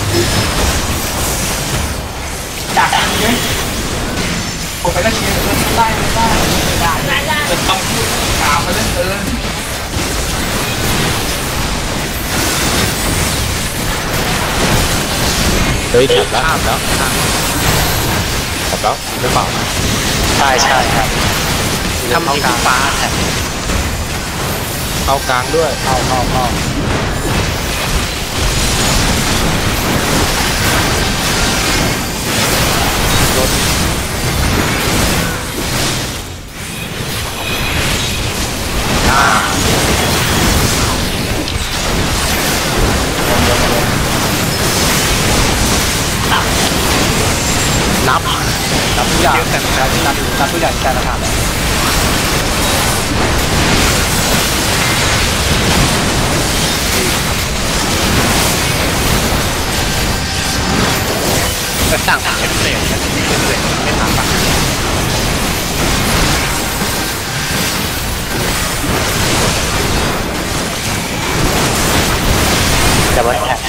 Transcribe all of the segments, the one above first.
จากนี้ผมไปแล้วเชียร์ไล่จะต้องพูดข่าวมาเล่นเกินเฮ้ยจับแล้วจับแล้วหรือเปล่าใช่ครับทำทีฟ้าเข้ากลางด้วยเข้านับทุกอย่างนับทุกอย่างการกระทำจะสั่งเป็นเศษไม่ทำปะจะไม่แข่ง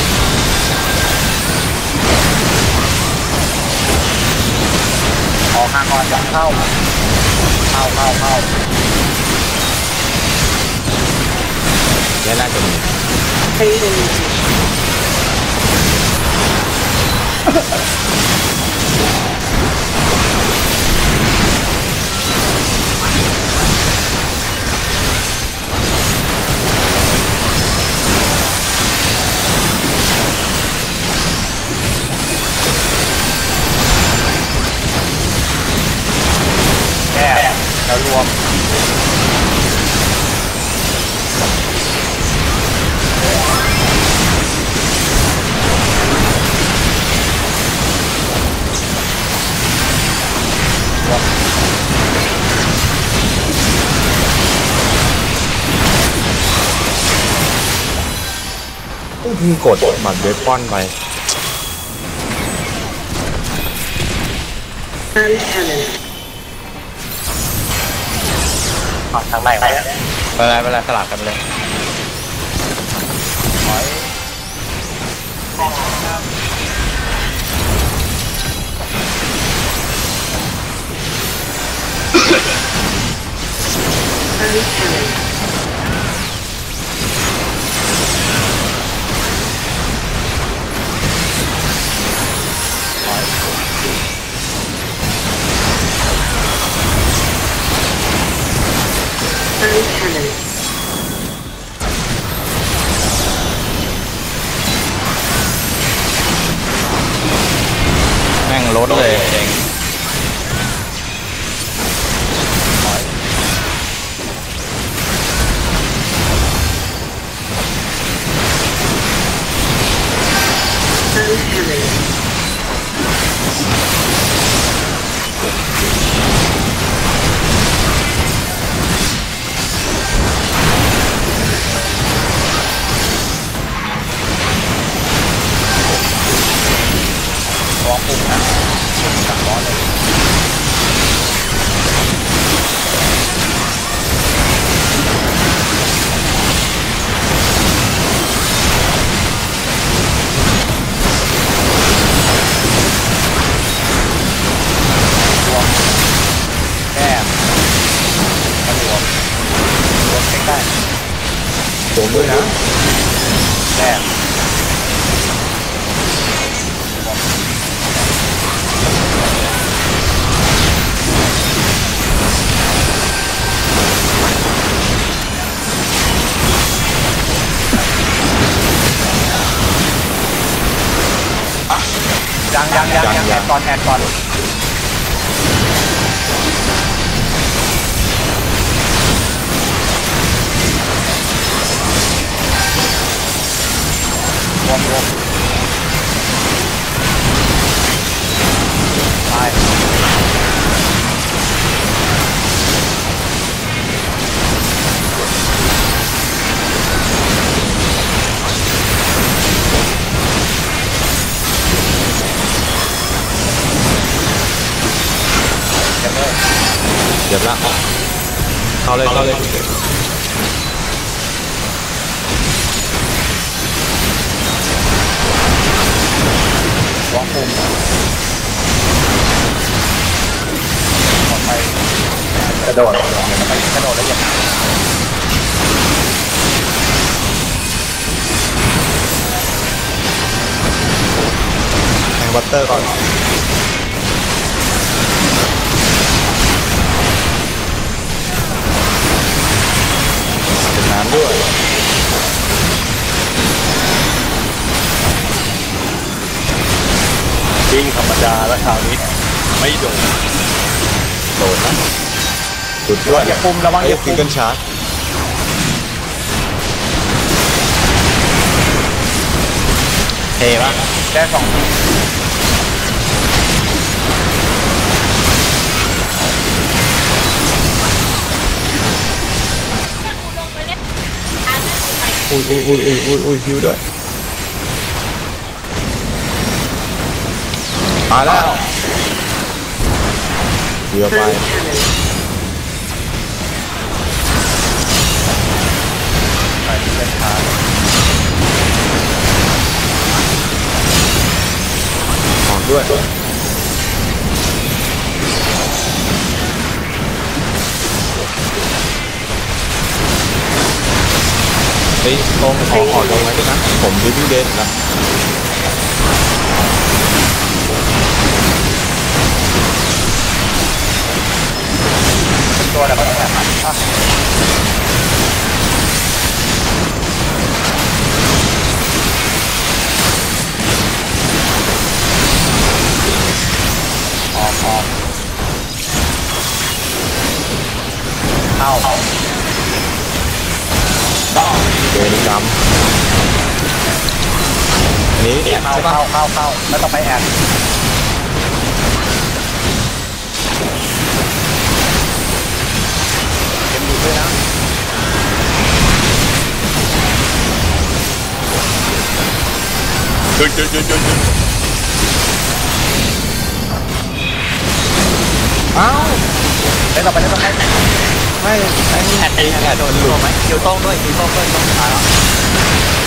ออกห่างก่อนจะเข้าเนี่ยน่าจะมีแล้วรวมกดหมัดเวฟป้อนไปทางไหนไปอะไรสลับกันเลยแม่งลดเลยเองผมด้วยนะแต้มยังแอนก่อนรวมเดี๋ยวละเข้าเลยบล็อกคุมต่อไปกระโดดไปกระโดดแล้วอย่าแทงบัตเตอร์ก่อนเป็นน้ำด้วยวิ่งธรรมดาแล้วคราวนี้ไม่โดนโดนนะสุดด้วยอย่าปุ่มระวังอย่าปุ่มกันชาร์จเท่ปะได้2อุ้ยฮิวด้วยมาแล้วเรือไปไปเส้นทางออกด้วยไปตรงขอลงไว้ด้วยนะผมดิวิ่งเด่นนะตัวแล้วก็ต้องแบบออกเข้าเวรกรรมอันนี้ใช่ปะเข้าแล้วต่อไปแอบเก็บอยู่ด้วยนะหยุดอ้าวแล้วต่อไปไม่แอดโดนหลุดไหมคิวโต้งด้วยต้องขาแล้ว